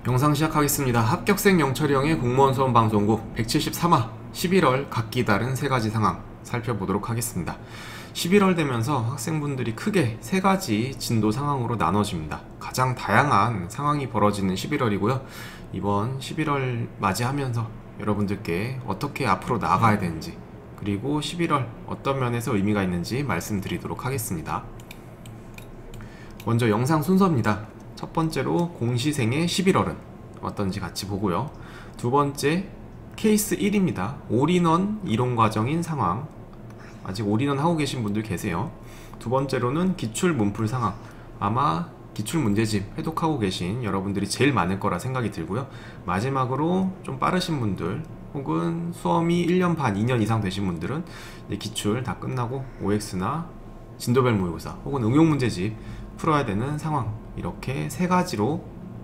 영상 시작하겠습니다. 합격생 영철형의 공무원 수험 방송국 173화 11월 각기 다른 세 가지 상황 살펴보도록 하겠습니다. 11월 되면서 학생분들이 크게 세 가지 진도 상황으로 나눠집니다. 가장 다양한 상황이 벌어지는 11월이고요. 이번 11월 맞이하면서 여러분들께 어떻게 앞으로 나아가야 되는지, 그리고 11월 어떤 면에서 의미가 있는지 말씀드리도록 하겠습니다. 먼저 영상 순서입니다. 첫 번째로 공시생의 11월은 어떤지 같이 보고요. 두 번째 케이스 1입니다. 올인원 이론과정인 상황. 아직 올인원 하고 계신 분들 계세요. 두 번째로는 기출 문풀 상황. 아마 기출 문제집 회독하고 계신 여러분들이 제일 많을 거라 생각이 들고요. 마지막으로 좀 빠르신 분들 혹은 수험이 1년 반, 2년 이상 되신 분들은 이제 기출 다 끝나고 OX나 진도별 모의고사 혹은 응용문제집 풀어야 되는 상황, 이렇게 세 가지로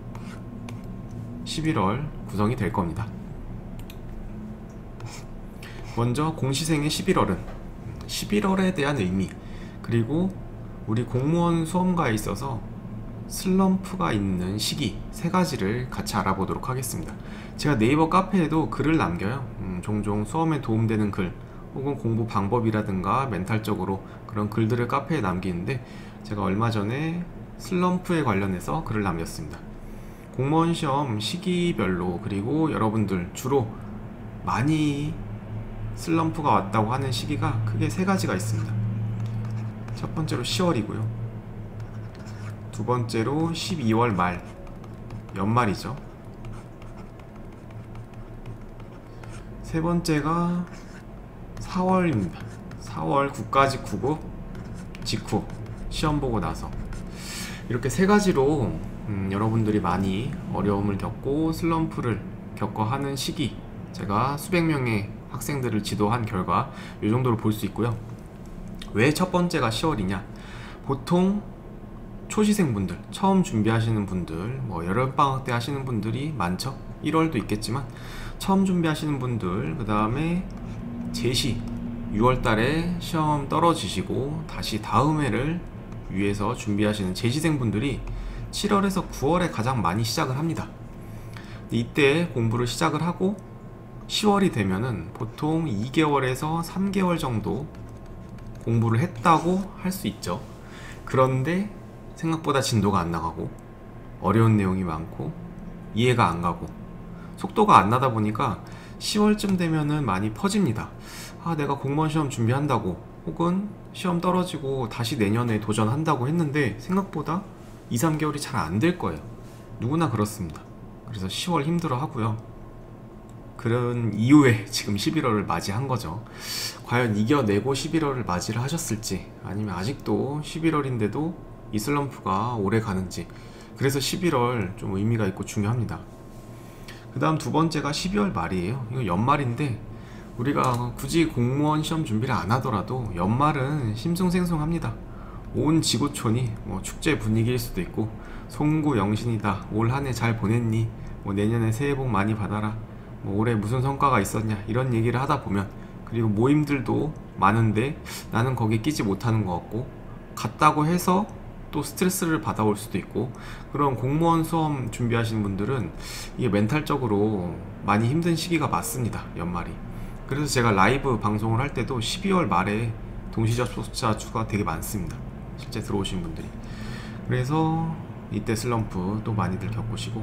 11월 구성이 될 겁니다. 먼저 공시생의 11월은 11월에 대한 의미, 그리고 우리 공무원 수험가에 있어서 슬럼프가 있는 시기 세 가지를 같이 알아보도록 하겠습니다. 제가 네이버 카페에도 글을 남겨요. 종종 수험에 도움되는 글 혹은 공부 방법이라든가 멘탈적으로 그런 글들을 카페에 남기는데, 제가 얼마 전에 슬럼프에 관련해서 글을 남겼습니다. 공무원 시험 시기별로, 그리고 여러분들 주로 많이 슬럼프가 왔다고 하는 시기가 크게 세 가지가 있습니다. 첫 번째로 10월이고요. 두 번째로 12월 말, 연말이죠. 세 번째가 4월입니다. 4월 국가직 구급 직후 시험 보고 나서, 이렇게 세 가지로 여러분들이 많이 어려움을 겪고 슬럼프를 겪어 하는 시기, 제가 수백 명의 학생들을 지도한 결과 이 정도로 볼 수 있고요. 왜 첫 번째가 10월이냐? 보통 초시생분들, 처음 준비하시는 분들, 여름방학 때 하시는 분들이 많죠. 1월도 있겠지만 처음 준비하시는 분들, 그 다음에 제시 6월달에 시험 떨어지시고 다시 다음 해를 위해서 준비하시는 재시생분들이 7월에서 9월에 가장 많이 시작을 합니다. 이때 공부를 시작을 하고 10월이 되면은 보통 2개월에서 3개월 정도 공부를 했다고 할 수 있죠. 그런데 생각보다 진도가 안 나가고 어려운 내용이 많고 이해가 안 가고 속도가 안 나다 보니까 10월쯤 되면은 많이 퍼집니다. 내가 공무원 시험 준비한다고 혹은 시험 떨어지고 다시 내년에 도전한다고 했는데 생각보다 2, 3개월이 잘 안 될 거예요. 누구나 그렇습니다. 그래서 10월 힘들어 하고요. 그런 이후에 지금 11월을 맞이한 거죠. 과연 이겨내고 11월을 맞이를 하셨을지, 아니면 아직도 11월인데도 이 슬럼프가 오래 가는지. 그래서 11월 좀 의미가 있고 중요합니다. 그 다음 두 번째가 12월 말이에요. 이거 연말인데 우리가 굳이 공무원 시험 준비를 안 하더라도 연말은 심승생성합니다. 온 지구촌이 축제 분위기일 수도 있고, 송구 영신이다, 올 한 해 잘 보냈니, 내년에 새해 복 많이 받아라, 올해 무슨 성과가 있었냐, 이런 얘기를 하다 보면, 그리고 모임들도 많은데 나는 거기에 끼지 못하는 것 같고, 갔다고 해서 또 스트레스를 받아올 수도 있고, 그런 공무원 수험 준비하시는 분들은 이게 멘탈적으로 많이 힘든 시기가 맞습니다. 연말이. 그래서 제가 라이브 방송을 할 때도 12월 말에 동시 접속자 수가 되게 많습니다. 실제 들어오신 분들이. 그래서 이때 슬럼프 또 많이들 겪으시고,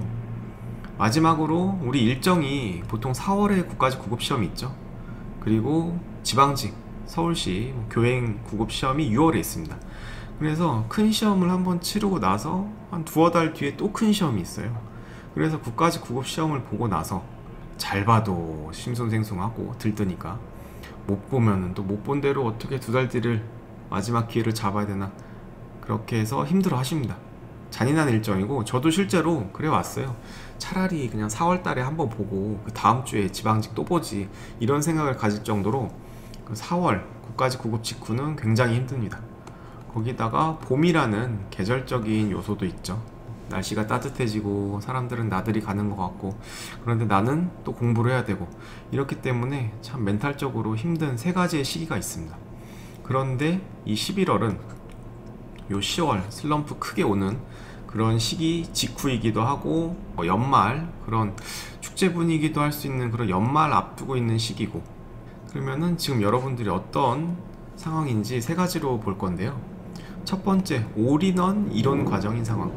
마지막으로 우리 일정이 보통 4월에 국가직 구급시험이 있죠. 그리고 지방직, 서울시 교행 구급시험이 6월에 있습니다. 그래서 큰 시험을 한번 치르고 나서 한 두어 달 뒤에 또 큰 시험이 있어요. 그래서 국가직 구급시험을 보고 나서 잘 봐도 심손생숭하고 들뜨니까, 못 보면은 또 못 본 대로 어떻게 두 달 뒤를 마지막 기회를 잡아야 되나, 그렇게 해서 힘들어 하십니다. 잔인한 일정이고, 저도 실제로 그래 왔어요. 차라리 그냥 4월 달에 한번 보고 그 다음 주에 지방직 또 보지, 이런 생각을 가질 정도로 그 4월 국가직 구급 직후는 굉장히 힘듭니다. 거기다가 봄이라는 계절적인 요소도 있죠. 날씨가 따뜻해지고 사람들은 나들이 가는 것 같고, 그런데 나는 또 공부를 해야 되고, 이렇기 때문에 참 멘탈적으로 힘든 세 가지의 시기가 있습니다. 그런데 이 11월은 요 10월 슬럼프 크게 오는 그런 시기 직후이기도 하고 연말 그런 축제 분위기도 할 수 있는 그런 연말 앞두고 있는 시기고, 그러면은 지금 여러분들이 어떤 상황인지 세 가지로 볼 건데요. 첫 번째, 올인원 이론 과정인 상황.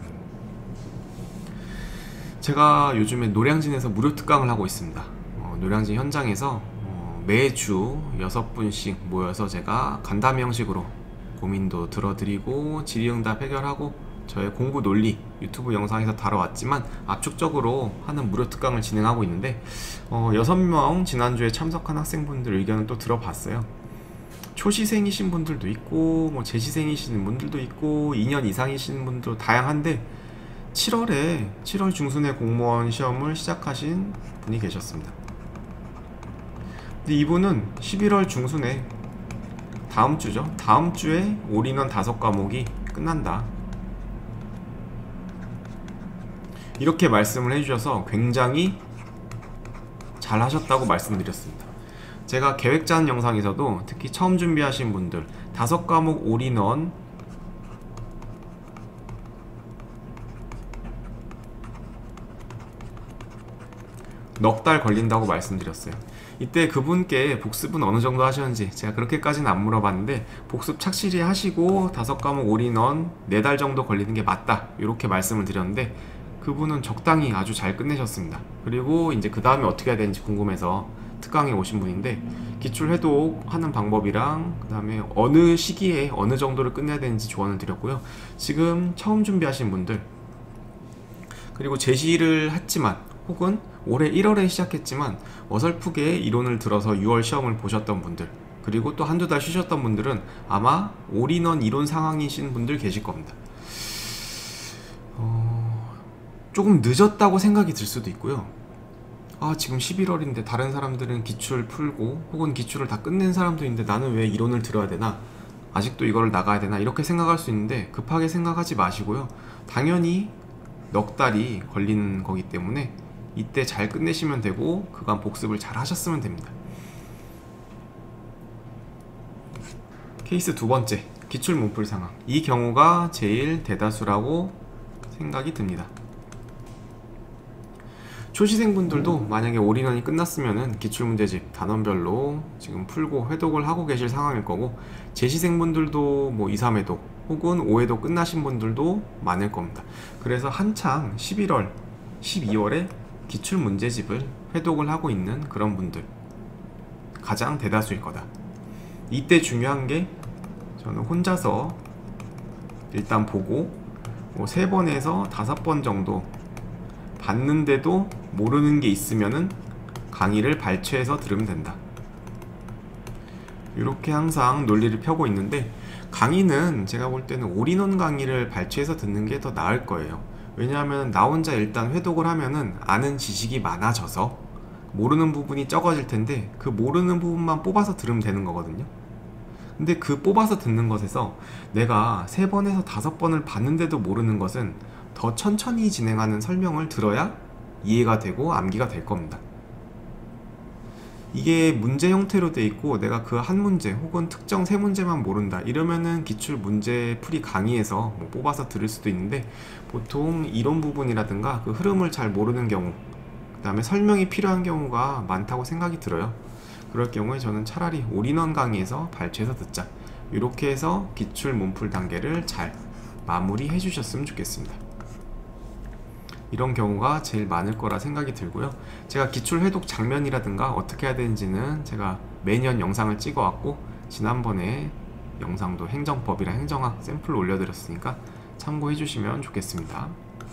제가 요즘에 노량진에서 무료 특강을 하고 있습니다. 노량진 현장에서 매주 6분씩 모여서 제가 간담회 형식으로 고민도 들어드리고 질의응답 해결하고 저의 공부 논리 유튜브 영상에서 다뤄왔지만 압축적으로 하는 무료 특강을 진행하고 있는데 6명 지난주에 참석한 학생분들 의견을 또 들어봤어요. 초시생이신 분들도 있고 재시생이신 분들도 있고 2년 이상이신 분들도 다양한데 7월 중순에 공무원 시험을 시작하신 분이 계셨습니다. 근데 이분은 11월 중순에 다음 주에 올인원 5과목이 끝난다, 이렇게 말씀을 해주셔서 굉장히 잘 하셨다고 말씀드렸습니다. 제가 계획 짜는 영상에서도 특히 처음 준비하신 분들 5과목 올인원 넉 달 걸린다고 말씀드렸어요. 이때 그분께 복습은 어느 정도 하셨는지 제가 그렇게까지는 안 물어봤는데, 복습 착실히 하시고 5과목 올인원 4달 정도 걸리는 게 맞다, 이렇게 말씀을 드렸는데 그분은 적당히 아주 잘 끝내셨습니다. 그리고 이제 그 다음에 어떻게 해야 되는지 궁금해서 특강에 오신 분인데, 기출 해독 하는 방법이랑 그 다음에 어느 시기에 어느 정도를 끝내야 되는지 조언을 드렸고요. 지금 처음 준비하신 분들, 그리고 제시를 했지만 혹은 올해 1월에 시작했지만 어설프게 이론을 들어서 6월 시험을 보셨던 분들, 그리고 또 한두 달 쉬셨던 분들은 아마 올인원 이론 상황이신 분들 계실 겁니다. 조금 늦었다고 생각이 들 수도 있고요. 지금 11월인데 다른 사람들은 기출 풀고 혹은 기출을 다 끝낸 사람도 있는데 나는 왜 이론을 들어야 되나, 아직도 이거를 나가야 되나, 이렇게 생각할 수 있는데 급하게 생각하지 마시고요. 당연히 넉 달이 걸리는 거기 때문에 이때 잘 끝내시면 되고 그간 복습을 잘 하셨으면 됩니다. 케이스 두 번째, 기출 문풀 상황. 이 경우가 제일 대다수라고 생각이 듭니다. 초시생분들도 만약에 올인원이 끝났으면은 기출문제집 단원별로 지금 풀고 회독을 하고 계실 상황일 거고, 재시생분들도 2, 3회독 혹은 5회독 끝나신 분들도 많을 겁니다. 그래서 한창 11월, 12월에 기출문제집을 회독을 하고 있는 그런 분들 가장 대다수일 거다. 이때 중요한 게, 저는 혼자서 일단 보고 3번에서 5번 정도 봤는데도 모르는 게 있으면은 강의를 발췌해서 들으면 된다, 이렇게 항상 논리를 펴고 있는데, 강의는 제가 볼 때는 올인원 강의를 발췌해서 듣는 게 더 나을 거예요. 왜냐하면 나 혼자 일단 회독을 하면은 아는 지식이 많아져서 모르는 부분이 적어질 텐데 그 모르는 부분만 뽑아서 들으면 되는 거거든요. 근데 그 뽑아서 듣는 것에서 내가 3번에서 5번을 봤는데도 모르는 것은 더 천천히 진행하는 설명을 들어야 이해가 되고 암기가 될 겁니다. 이게 문제 형태로 돼 있고 내가 그 한 문제 혹은 특정 3문제만 모른다 이러면은 기출 문제 풀이 강의에서 뽑아서 들을 수도 있는데, 보통 이론 부분이라든가 그 흐름을 잘 모르는 경우, 그 다음에 설명이 필요한 경우가 많다고 생각이 들어요. 그럴 경우에 저는 차라리 올인원 강의에서 발췌해서 듣자, 이렇게 해서 기출 문풀 단계를 잘 마무리해 주셨으면 좋겠습니다. 이런 경우가 제일 많을 거라 생각이 들고요. 제가 기출 해독 장면이라든가 어떻게 해야 되는지는 제가 매년 영상을 찍어 왔고, 지난번에 영상도 행정법이랑 행정학 샘플 올려드렸으니까 참고해 주시면 좋겠습니다.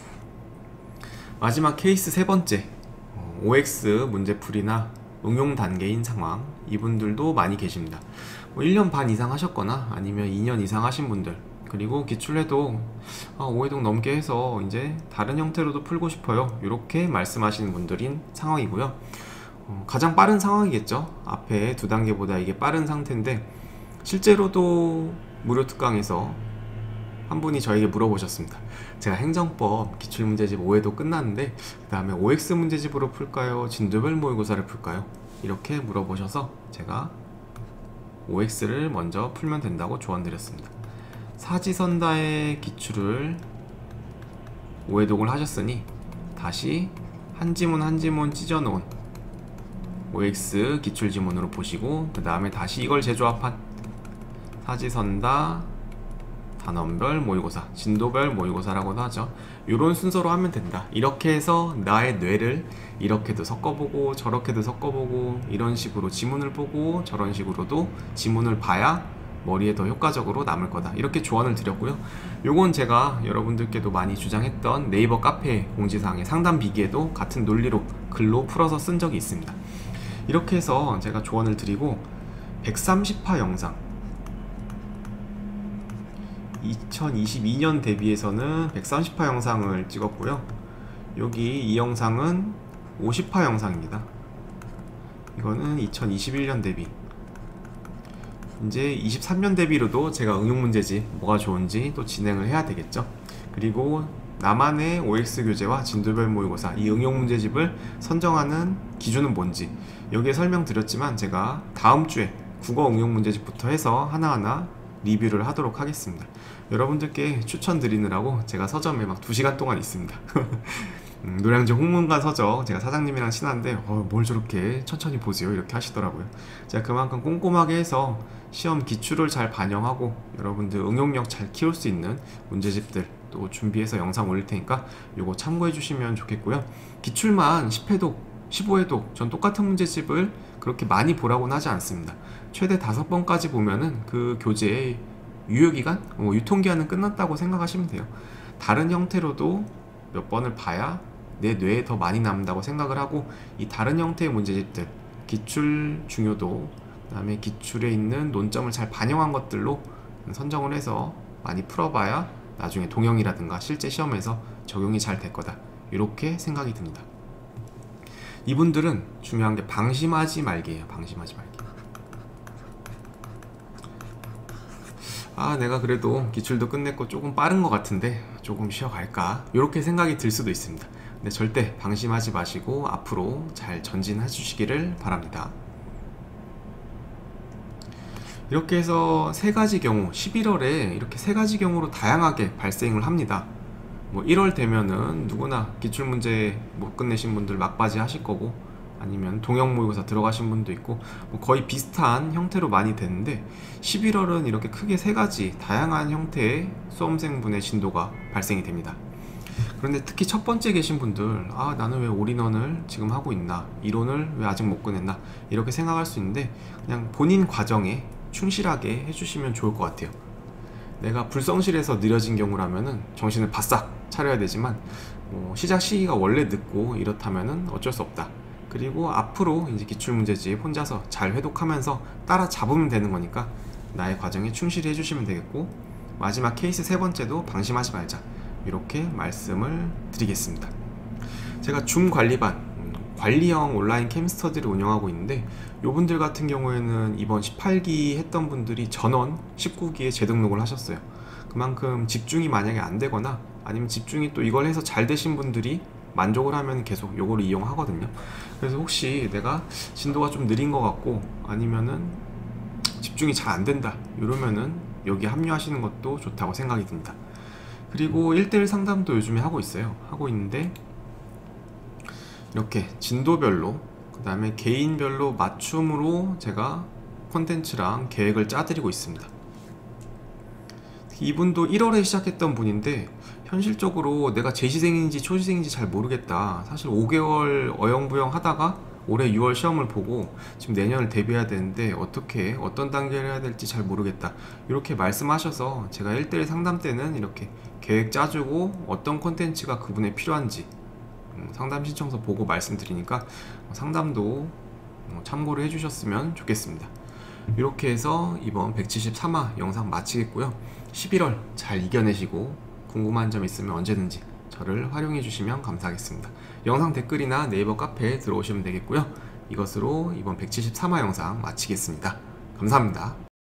마지막 케이스 세 번째, OX 문제풀이나 응용 단계인 상황. 이분들도 많이 계십니다. 1년 반 이상 하셨거나 아니면 2년 이상 하신 분들, 그리고 기출해도 5회독 넘게 해서 이제 다른 형태로도 풀고 싶어요, 이렇게 말씀하시는 분들인 상황이고요. 가장 빠른 상황이겠죠. 앞에 2단계보다 이게 빠른 상태인데, 실제로도 무료 특강에서 한 분이 저에게 물어보셨습니다. 제가 행정법 기출문제집 5회독 끝났는데 그 다음에 OX 문제집으로 풀까요? 진도별 모의고사를 풀까요? 이렇게 물어보셔서 제가 OX를 먼저 풀면 된다고 조언드렸습니다. 사지선다의 기출을 오해독을 하셨으니 다시 한 지문 한 지문 찢어놓은 OX 기출지문으로 보시고, 그 다음에 다시 이걸 재조합한 사지선다 단원별 모의고사, 진도별 모의고사라고도 하죠. 이런 순서로 하면 된다. 이렇게 해서 나의 뇌를 이렇게도 섞어보고 저렇게도 섞어보고 이런 식으로 지문을 보고 저런 식으로도 지문을 봐야 머리에 더 효과적으로 남을 거다. 이렇게 조언을 드렸고요. 요건 제가 여러분들께도 많이 주장했던 네이버 카페 공지사항의 상담 비기에도 같은 논리로 글로 풀어서 쓴 적이 있습니다. 이렇게 해서 제가 조언을 드리고 130화 영상 2022년 대비해서는 130화 영상을 찍었고요. 여기 이 영상은 50화 영상입니다. 이거는 2021년 대비. 이제 23년 대비로도 제가 응용문제집 뭐가 좋은지 또 진행을 해야 되겠죠. 그리고 나만의 OX 교재와 진도별 모의고사 이 응용문제집을 선정하는 기준은 뭔지 여기에 설명드렸지만, 제가 다음 주에 국어 응용문제집부터 해서 하나하나 리뷰를 하도록 하겠습니다. 여러분들께 추천드리느라고 제가 서점에 막 2시간 동안 있습니다. 노량진 홍문관 서적, 제가 사장님이랑 친한데 뭘 저렇게 천천히 보세요 이렇게 하시더라고요. 제가 그만큼 꼼꼼하게 해서 시험 기출을 잘 반영하고 여러분들 응용력 잘 키울 수 있는 문제집들 또 준비해서 영상 올릴 테니까 요거 참고해 주시면 좋겠고요. 기출만 10회독 15회독 전 똑같은 문제집을 그렇게 많이 보라고는 하지 않습니다. 최대 5번까지 보면은 그 교재의 유효기간, 유통기한은 끝났다고 생각하시면 돼요. 다른 형태로도 몇 번을 봐야 내 뇌에 더 많이 남는다고 생각을 하고, 이 다른 형태의 문제집들, 기출 중요도, 그 다음에 기출에 있는 논점을 잘 반영한 것들로 선정을 해서 많이 풀어봐야 나중에 동영이라든가 실제 시험에서 적용이 잘 될 거다. 이렇게 생각이 듭니다. 이분들은 중요한 게 방심하지 말기예요. 방심하지 말기. 내가 그래도 기출도 끝냈고 조금 빠른 것 같은데 조금 쉬어갈까? 이렇게 생각이 들 수도 있습니다. 근데 절대 방심하지 마시고 앞으로 잘 전진해 주시기를 바랍니다. 이렇게 해서 3가지 경우, 11월에 이렇게 3가지 경우로 다양하게 발생을 합니다. 1월 되면은 누구나 기출문제 못 끝내신 분들 막바지 하실 거고, 아니면 동영 모의고사 들어가신 분도 있고 거의 비슷한 형태로 많이 되는데, 11월은 이렇게 크게 3가지 다양한 형태의 수험생분의 진도가 발생이 됩니다. 그런데 특히 첫 번째 계신 분들, 나는 왜 올인원을 지금 하고 있나, 이론을 왜 아직 못 끝냈나 이렇게 생각할 수 있는데, 그냥 본인 과정에 충실하게 해주시면 좋을 것 같아요. 내가 불성실해서 느려진 경우라면은 정신을 바싹 차려야 되지만, 시작 시기가 원래 늦고 이렇다면은 어쩔 수 없다. 그리고 앞으로 이제 기출문제집 혼자서 잘 회독하면서 따라잡으면 되는 거니까 나의 과정에 충실히 해주시면 되겠고, 마지막 케이스 3번째도 방심하지 말자, 이렇게 말씀을 드리겠습니다. 제가 줌 관리반, 관리형 온라인 캠스터디를 운영하고 있는데, 요분들 같은 경우에는 이번 18기 했던 분들이 전원 19기에 재등록을 하셨어요. 그만큼 집중이 만약에 안 되거나 아니면 집중이 또 이걸 해서 잘 되신 분들이 만족을 하면 계속 요거를 이용하거든요. 그래서 혹시 내가 진도가 좀 느린 것 같고 아니면은 집중이 잘 안 된다 이러면은 여기 합류하시는 것도 좋다고 생각이 듭니다. 그리고 1:1 상담도 요즘에 하고 있어요. 하고 있는데 이렇게 진도별로, 그 다음에 개인별로 맞춤으로 제가 콘텐츠랑 계획을 짜드리고 있습니다. 이분도 1월에 시작했던 분인데, 현실적으로 내가 재시생인지 초시생인지 잘 모르겠다, 사실 5개월 어영부영 하다가 올해 6월 시험을 보고 지금 내년을 대비해야 되는데 어떻게 어떤 단계를 해야 될지 잘 모르겠다, 이렇게 말씀하셔서 제가 1:1 상담 때는 이렇게 계획 짜주고 어떤 콘텐츠가 그분에 필요한지 상담 신청서 보고 말씀드리니까 상담도 참고를 해주셨으면 좋겠습니다. 이렇게 해서 이번 173화 영상 마치겠고요. 11월 잘 이겨내시고 궁금한 점 있으면 언제든지 저를 활용해 주시면 감사하겠습니다. 영상 댓글이나 네이버 카페에 들어오시면 되겠고요. 이것으로 이번 173화 영상 마치겠습니다. 감사합니다.